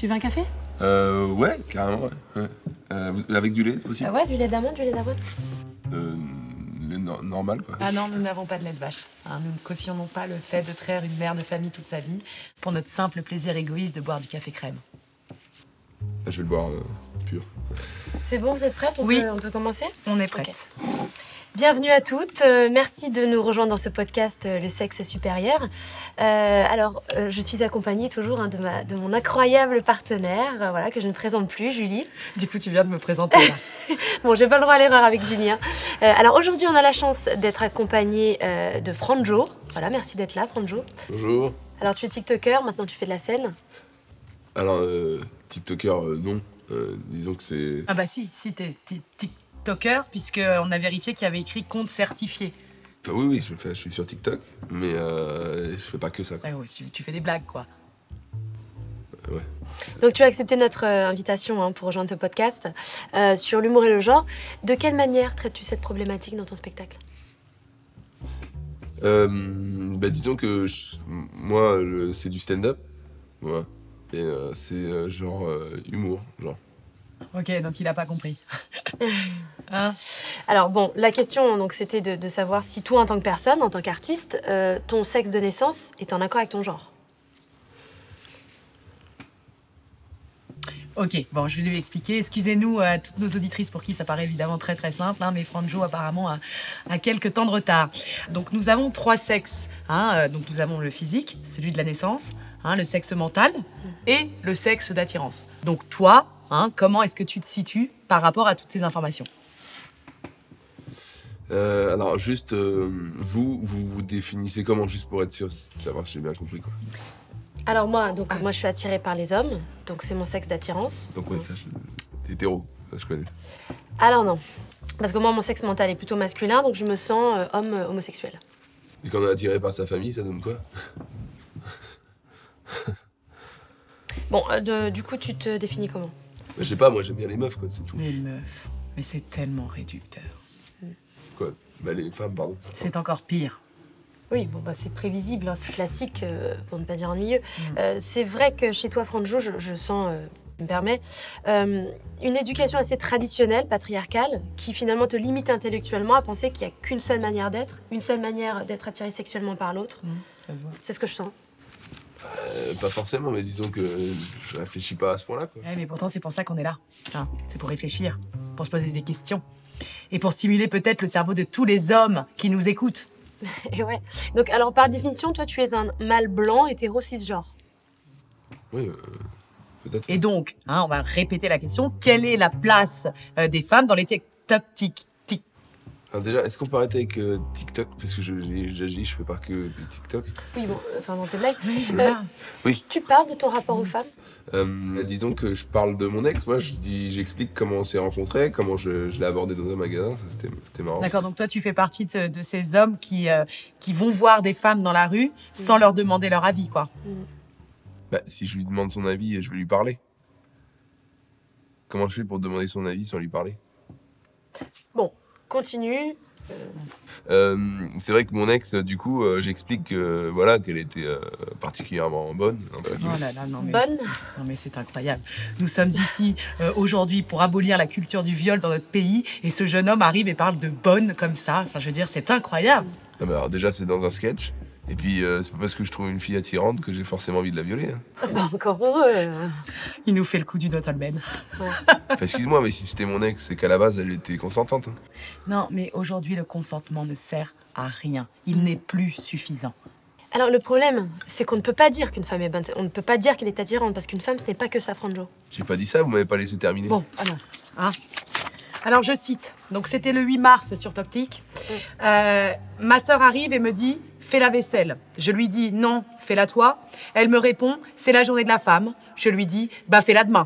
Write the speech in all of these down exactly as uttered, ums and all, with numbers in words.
Tu veux un café? Euh, ouais, carrément, ouais. ouais. Euh, avec du lait, aussi? Ah ouais, du lait d'amande, du lait d'avoine? Euh, lait no normal, quoi. Ah non, nous n'avons pas de lait de vache. Hein, nous ne cautionnons pas le fait de traire une mère de famille toute sa vie pour notre simple plaisir égoïste de boire du café crème. Je vais le boire euh, pur. C'est bon, vous êtes prêtes? On Oui. peut, on peut commencer? On est prête. Okay. Bienvenue à toutes, euh, merci de nous rejoindre dans ce podcast euh, Le sexe supérieur. Euh, alors, euh, je suis accompagnée toujours hein, de, ma, de mon incroyable partenaire, euh, voilà, que je ne présente plus, Julie. Du coup, tu viens de me présenter là. Bon, j'ai pas le droit à l'erreur avec Julie. Hein. Euh, alors aujourd'hui, on a la chance d'être accompagnée euh, de Franjo. Voilà, merci d'être là, Franjo. Bonjour. Alors, tu es TikToker, maintenant tu fais de la scène. Alors, euh, TikToker, euh, non. Euh, disons que c'est... Ah bah si, si, t'es TikToker, puisqu'on a vérifié qu'il y avait écrit compte certifié. Enfin, oui, oui, je, fais, je suis sur TikTok, mais euh, je fais pas que ça, quoi. Ah ouais, tu, tu fais des blagues, quoi. Euh, ouais. Donc tu as accepté notre euh, invitation hein, pour rejoindre ce podcast euh, sur l'humour et le genre. De quelle manière traites-tu cette problématique dans ton spectacle? euh, bah, Disons que je, moi, c'est du stand-up. Voilà. Et euh, c'est euh, genre euh, humour, genre. Ok, donc il a pas compris. Hein? Alors bon, la question donc c'était de, de savoir si toi en tant que personne, en tant qu'artiste, euh, ton sexe de naissance est en accord avec ton genre. Ok, bon, je vais lui expliquer. Excusez-nous à toutes nos auditrices pour qui ça paraît évidemment très très simple, hein, mais Franjo apparemment a, a quelques temps de retard. Donc nous avons trois sexes. Hein, euh, donc nous avons le physique, celui de la naissance, hein, le sexe mental et le sexe d'attirance. Donc toi, hein, comment est-ce que tu te situes par rapport à toutes ces informations? Euh, alors juste, euh, vous, vous vous définissez comment, juste pour être sûr, savoir si j'ai bien compris, quoi. Alors moi, donc ah. moi je suis attirée par les hommes, donc c'est mon sexe d'attirance. Donc ouais, ça c'est hétéro, ça je connais. Alors non, parce que moi mon sexe mental est plutôt masculin, donc je me sens euh, homme euh, homosexuel. Et quand on est attiré par sa famille, ça donne quoi? Bon, euh, de, du coup tu te définis comment? bah, Je sais pas, moi j'aime bien les meufs, quoi, c'est tout. Les meufs, mais c'est tellement réducteur. Quoi? Bah les femmes, pardon. C'est encore pire. Oui, bon, bah, c'est prévisible, hein, c'est classique, euh, pour ne pas dire ennuyeux. Mm. Euh, c'est vrai que chez toi, Franjo, je, je sens, euh, je me permets, euh, une éducation assez traditionnelle, patriarcale, qui finalement te limite intellectuellement à penser qu'il n'y a qu'une seule manière d'être, une seule manière d'être attiré sexuellement par l'autre. Mm, c'est ce que je sens. Euh, pas forcément, mais disons que je réfléchis pas à ce point-là, quoi. Ouais, mais pourtant, c'est pour ça qu'on est là. Enfin, c'est pour réfléchir, pour se poser des questions. Et pour stimuler peut-être le cerveau de tous les hommes qui nous écoutent. Et ouais. Donc, alors, par définition, toi, tu es un mâle blanc, hétéro, cisgenre. Oui, euh, peut-être. Et donc, hein, on va répéter la question. Quelle est la place euh, des femmes dans les TikTok, tic, tic Alors déjà, est-ce qu'on peut arrêter avec euh, TikTok? Parce que j'agis, je fais pas que des TikTok. Oui, bon, enfin, dans tes blagues. Oui, euh, oui. Tu parles de ton rapport aux femmes? euh, Disons que je parle de mon ex. Moi, je dis, j'explique comment on s'est rencontrés, comment je, je l'ai abordé dans un magasin. Ça, c'était marrant. D'accord, donc toi, tu fais partie de, de ces hommes qui, euh, qui vont voir des femmes dans la rue sans mmh. leur demander leur avis, quoi. Mmh. Bah, si je lui demande son avis, je vais lui parler. Comment je fais pour demander son avis sans lui parler? Bon, continue. Euh, c'est vrai que mon ex, du coup, euh, j'explique que, voilà, qu'elle était euh, particulièrement bonne. Oh là là, non mais, bonne. Non mais c'est incroyable. Nous sommes ici euh, aujourd'hui pour abolir la culture du viol dans notre pays et ce jeune homme arrive et parle de bonne comme ça. Enfin, je veux dire, c'est incroyable. Ah bah alors déjà, c'est dans un sketch. Et puis, euh, c'est pas parce que je trouve une fille attirante que j'ai forcément envie de la violer. Hein. Ah bah encore heureux. Il nous fait le coup du gentleman. Ouais. Enfin, excuse-moi, mais si c'était mon ex, c'est qu'à la base, elle était consentante. Hein. Non, mais aujourd'hui, le consentement ne sert à rien. Il n'est plus suffisant. Alors, le problème, c'est qu'on ne peut pas dire qu'une femme est bonne. On ne peut pas dire qu'elle est attirante, parce qu'une femme, ce n'est pas que ça, Franjo. J'ai pas dit ça, vous m'avez pas laissé terminer. Bon, alors, hein. Alors, je cite. Donc, c'était le huit mars sur TokTik. Euh, ma sœur arrive et me dit « Fais la vaisselle ». Je lui dis « Non, fais-la toi ». Elle me répond « C'est la journée de la femme ». Je lui dis « Bah, fais-la demain ».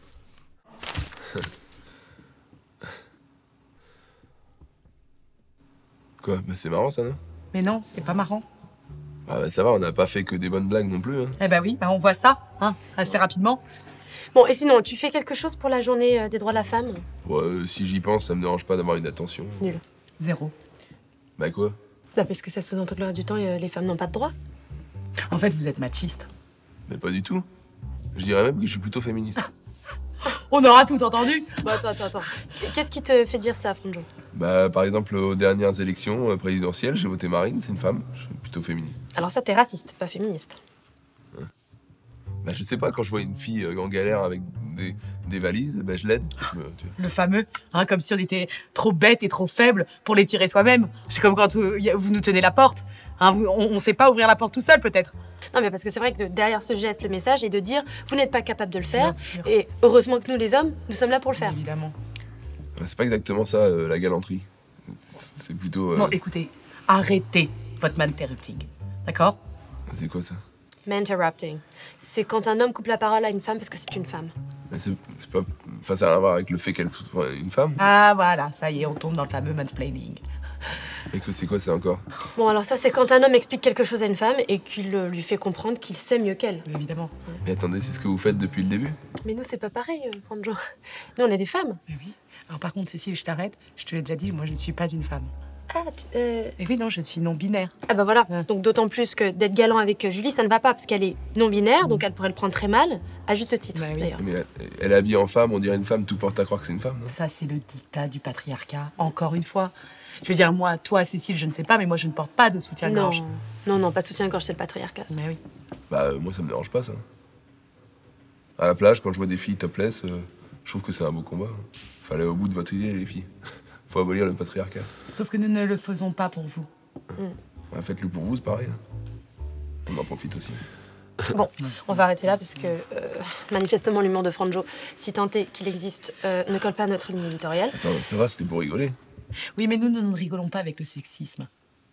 Quoi? Bah, c'est marrant, ça, non? Mais non, c'est pas marrant. Ah bah, ça va, on n'a pas fait que des bonnes blagues non plus. Hein. Eh bah oui, bah on voit ça, hein, assez rapidement. Bon, et sinon, tu fais quelque chose pour la journée euh, des droits de la femme? Ouais, euh, si j'y pense, ça me dérange pas d'avoir une attention. Nul. Zéro. Bah quoi? Bah parce que ça se sous-entend que le reste du temps, euh, les femmes n'ont pas de droits. En fait, vous êtes machiste. Mais pas du tout. Je dirais même que je suis plutôt féministe. On aura tout entendu. Bon, attends, attends, attends. Qu'est-ce qui te fait dire ça, Franjo? Bah, par exemple, aux dernières élections euh, présidentielles, j'ai voté Marine, c'est une femme. Je suis plutôt féministe. Alors ça, t'es raciste, pas féministe. Bah, je sais pas, quand je vois une fille euh, en galère avec des, des valises, bah, je l'aide. Je me- tu vois. Le fameux, hein, comme si on était trop bêtes et trop faibles pour les tirer soi-même. C'est comme quand euh, y a- vous nous tenez la porte. Hein, vous- on, on sait pas ouvrir la porte tout seul, peut-être. Non, mais parce que c'est vrai que de- derrière ce geste, le message est de dire vous n'êtes pas capable de le faire. Bien sûr. Et heureusement que nous, les hommes, nous sommes là pour le faire. Évidemment. Bah, c'est pas exactement ça, euh, la galanterie. C'est- C'est plutôt... euh, Non, écoutez, arrêtez votre man-interrupting. D'accord? c'est quoi ça? Interrupting. C'est quand un homme coupe la parole à une femme parce que c'est une femme. Bah, c'est c'est pas... Enfin, ça n'a rien à voir avec le fait qu'elle soit une femme. Ah, voilà, ça y est, on tombe dans le fameux mansplaining. Et que c'est quoi, c'est encore? Bon, alors ça, c'est quand un homme explique quelque chose à une femme et qu'il euh, lui fait comprendre qu'il sait mieux qu'elle. Évidemment. Mais attendez, c'est ce que vous faites depuis le début? Mais nous, c'est pas pareil, euh, Franjo. Nous, on est des femmes. Mais oui. Alors par contre, Cécile, je t'arrête. Je te l'ai déjà dit, moi, je ne suis pas une femme. Ah, tu- euh, Et oui, non, je suis non-binaire. ah bah voilà. Ouais. Donc d'autant plus que d'être galant avec euh, Julie, ça ne va pas parce qu'elle est non-binaire, donc elle pourrait le prendre très mal, à juste titre, Bah oui. d'ailleurs. Mais elle, elle est habillée en femme, on dirait une femme, tout porte à croire que c'est une femme, non? Ça, c'est le dictat du patriarcat, encore une fois. Je veux dire, moi, toi, Cécile, je ne sais pas, mais moi, je ne porte pas de Non, soutien-gorge. non, non, pas de soutien-gorge, c'est le patriarcat. ça. Mais oui. Bah, euh, moi, ça me dérange pas, ça. À la plage, quand je vois des filles topless, euh, je trouve que c'est un beau combat. hein. Fallait au bout de votre idée, les filles. Faut abolir le patriarcat. Sauf que nous ne le faisons pas pour vous. Bah, faites-le pour vous, c'est pareil. hein. On en profite aussi. Bon, on va arrêter là parce que euh, manifestement l'humour de Franjo, si tant est qu'il existe, euh, ne colle pas à notre ligne éditoriale. Attends, ça va, c'était pour rigoler. Oui, mais nous, nous ne rigolons pas avec le sexisme.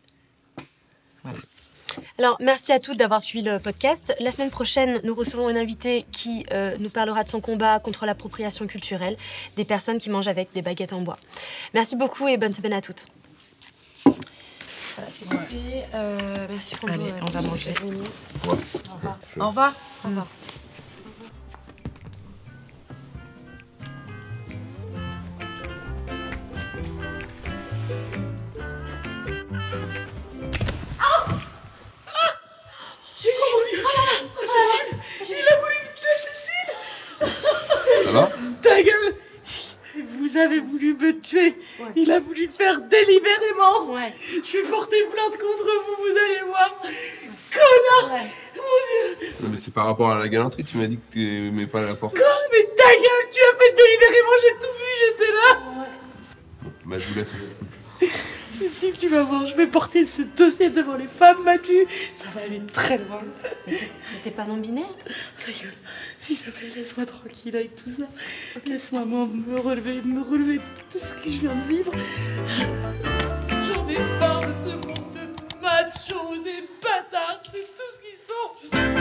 Voilà. Alors, merci à toutes d'avoir suivi le podcast. La semaine prochaine, nous recevons une invitée qui euh, nous parlera de son combat contre l'appropriation culturelle des personnes qui mangent avec des baguettes en bois. Merci beaucoup et bonne semaine à toutes. Voilà, c'est coupé. Euh, merci Franjo. Allez, on va manger. Ouais. Au revoir. Au revoir. Au revoir. Ça va? Ta gueule! Vous avez voulu me tuer. Ouais. Il a voulu le faire délibérément. Ouais. Je vais porter plainte contre vous, vous allez voir. Connard! Ouais. Mon Dieu! Non, mais c'est par rapport à la galanterie, tu m'as dit que tu aimais pas la porte. Oh, mais ta gueule! Tu as fait délibérément, j'ai tout vu, j'étais là! Bah, je vous laisse. Cécile, tu vas voir, je vais porter ce dossier devant les femmes battues. Ça va aller très loin. Mais t'es pas non-binaire, toi? Ta gueule, s'il te plaît, laisse-moi tranquille avec tout ça. Laisse-moi moi, me relever, me relever de tout ce que je viens de vivre. J'en ai marre de ce monde de machos, des bâtards, c'est tout ce qu'ils sont.